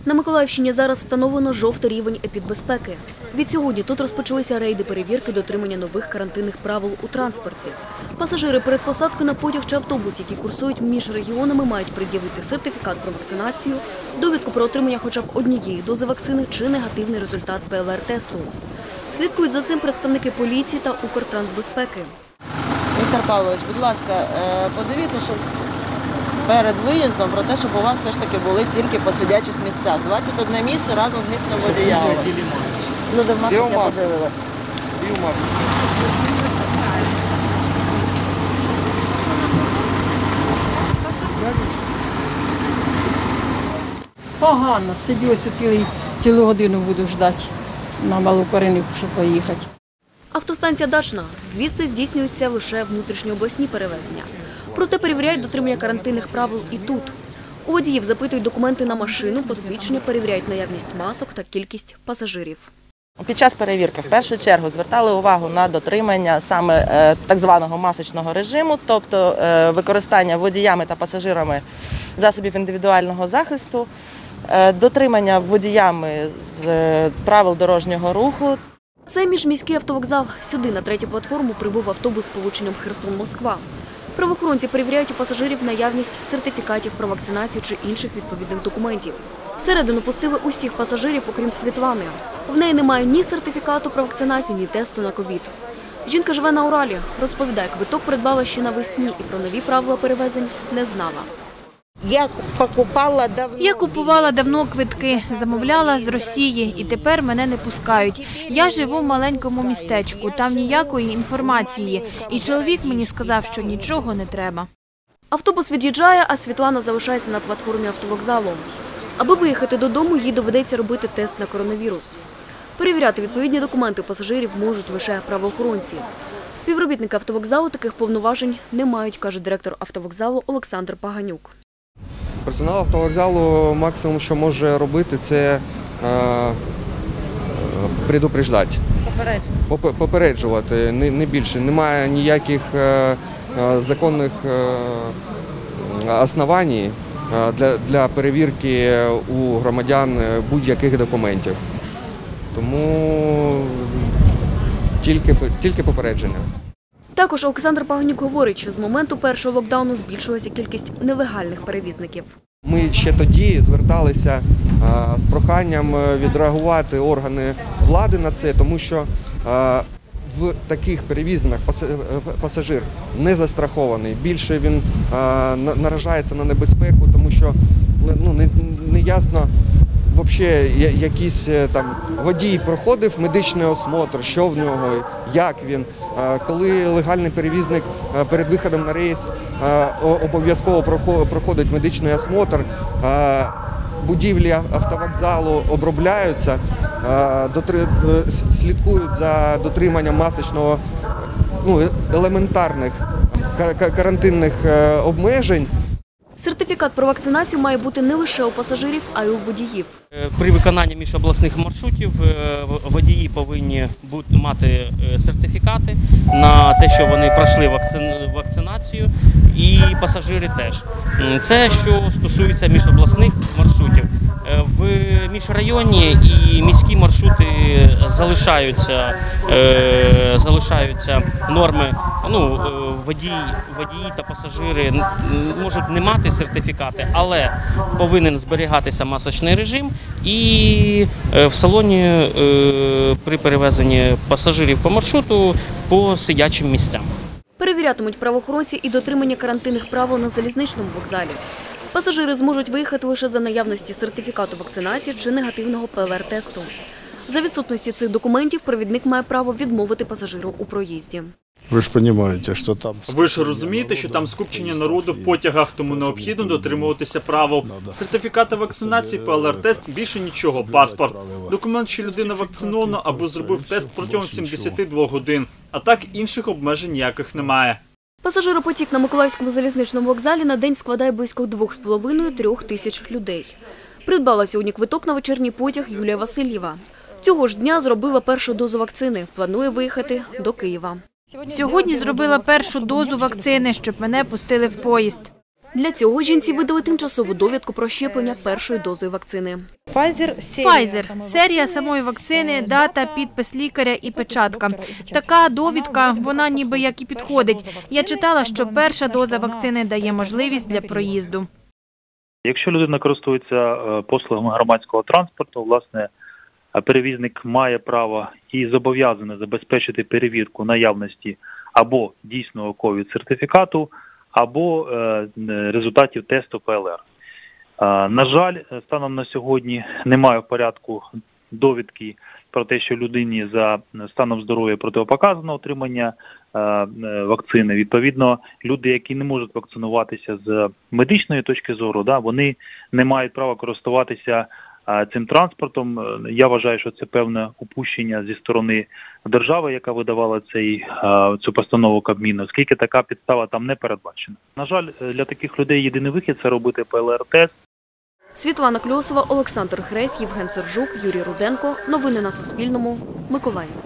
На Миколаївщині зараз встановлено жовтий рівень епідбезпеки. Відсьогодні тут розпочалися рейди перевірки дотримання нових карантинних правил у транспорті. Пасажири перед посадкою на потяг чи автобус, які курсують між регіонами, мають пред'явити сертифікат про вакцинацію, довідку про отримання хоча б однієї дози вакцини чи негативний результат ПЛР-тесту. Слідкують за цим представники поліції та Укртрансбезпеки. Віктор Павлович, будь ласка, подивіться, щоб перед виїздом про те, щоб у вас все ж таки були тільки по сидячих місцях. 21 місце разом з місцем водія. Люди в масках, я подивилася. Погано. Собі ось цілу годину буду ждати на Малу Коренівку, щоб поїхати. Автостанція Дачна. Звідси здійснюються лише внутрішньообласні перевезення. Проте перевіряють дотримання карантинних правил і тут. У водіїв запитують документи на машину, посвідчення, перевіряють наявність масок та кількість пасажирів. Під час перевірки в першу чергу звертали увагу на дотримання саме так званого масочного режиму, тобто використання водіями та пасажирами засобів індивідуального захисту, дотримання водіями з правил дорожнього руху. Це міжміський автовокзал. Сюди на третю платформу прибув автобус з полученням Херсон-Москва. Правоохоронці перевіряють у пасажирів наявність сертифікатів про вакцинацію чи інших відповідних документів. Всередину пустили усіх пасажирів, окрім Світлани. В неї немає ні сертифікату про вакцинацію, ні тесту на ковід. Жінка живе на Уралі. Розповідає, квиток придбала ще навесні і про нові правила перевезень не знала. Я купувала давно квитки, замовляла з Росії і тепер мене не пускають. Я живу в маленькому містечку, там ніякої інформації. І чоловік мені сказав, що нічого не треба. Автобус від'їжджає, а Світлана залишається на платформі автовокзалу. Аби виїхати додому, їй доведеться робити тест на коронавірус. Перевіряти відповідні документи пасажирів можуть лише правоохоронці. Співробітники автовокзалу таких повноважень не мають, каже директор автовокзалу Олександр Паганюк. Персонал автовокзалу максимум, що може робити, це предупреждати, попереджувати, не більше. Немає ніяких законних основань для перевірки у громадян будь-яких документів. Тому тільки попередження. Також Олександр Паганюк говорить, що з моменту першого локдауну збільшилася кількість нелегальних перевізників. Ми ще тоді зверталися з проханням відреагувати органи влади на це, тому що в таких перевізниках пасажир не застрахований. Більше він наражається на небезпеку, тому що не ясно, взагалі, якийсь там водій проходив медичний осмотр, що в нього, як він. Коли легальний перевізник перед виходом на рейс обов'язково проходить медичний осмотр, будівлі автовокзалу обробляються, слідкують за дотриманням масочного, елементарних карантинних обмежень. Сертифікат про вакцинацію має бути не лише у пасажирів, а й у водіїв. При виконанні міжобласних маршрутів водії повинні мати сертифікати на те, що вони пройшли вакцинацію, і пасажири теж. Це що стосується міжобласних маршрутів. В міжрайонні і міські маршрути залишаються норми. Водії та пасажири можуть не мати сертифікати, але повинен зберігатися масочний режим і в салоні при перевезенні пасажирів по маршруту по сидячим місцям. Перевірятимуть правоохоронці і дотримання карантинних правил на залізничному вокзалі. Пасажири зможуть виїхати лише за наявності сертифікату вакцинації чи негативного ПЛР-тесту. За відсутності цих документів провідник має право відмовити пасажиру у проїзді. Ви ж розумієте, що там скупчення народу в потягах, тому необхідно дотримуватися правил. Сертифікати вакцинації, ПЛР-тест, більше нічого, паспорт. Документ, що людина вакцинована або зробив тест протягом 72 годин. А так інших обмежень ніяких немає. Пасажиропотік на Миколаївському залізничному вокзалі на день складає близько 2,5–3 тисяч людей. Придбала сьогодні квиток на вечірній потяг Юлія Васильєва. Цього ж дня зробила першу дозу вакцини. Планує виїхати до Києва. Сьогодні зробила першу дозу вакцини, щоб мене пустили в поїзд. Для цього жінці видали тимчасову довідку про щеплення першою дозою вакцини. Pfizer – серія самої вакцини, дата, підпис лікаря і печатка. Така довідка, вона ніби як і підходить. Я читала, що перша доза вакцини дає можливість для проїзду. Якщо людина користується послугами громадського транспорту, власне, перевізник має право і зобов'язаний забезпечити перевірку наявності або дійсного ковід-сертифікату, або результатів тесту ПЛР. На жаль, станом на сьогодні немає в порядку довідки про те, що людині за станом здоров'я протипоказано отримання вакцини. Відповідно, люди, які не можуть вакцинуватися з медичної точки зору, вони не мають права користуватися цим транспортом. Я вважаю, що це певне упущення зі сторони держави, яка видавала цю постанову Кабміну, оскільки така підстава там не передбачена. На жаль, для таких людей єдиний вихід – це робити ПЛР-тест. Світлана Кльосова, Олександр Хресь, Євген Сержук, Юрій Руденко. Новини на Суспільному. Миколаїв.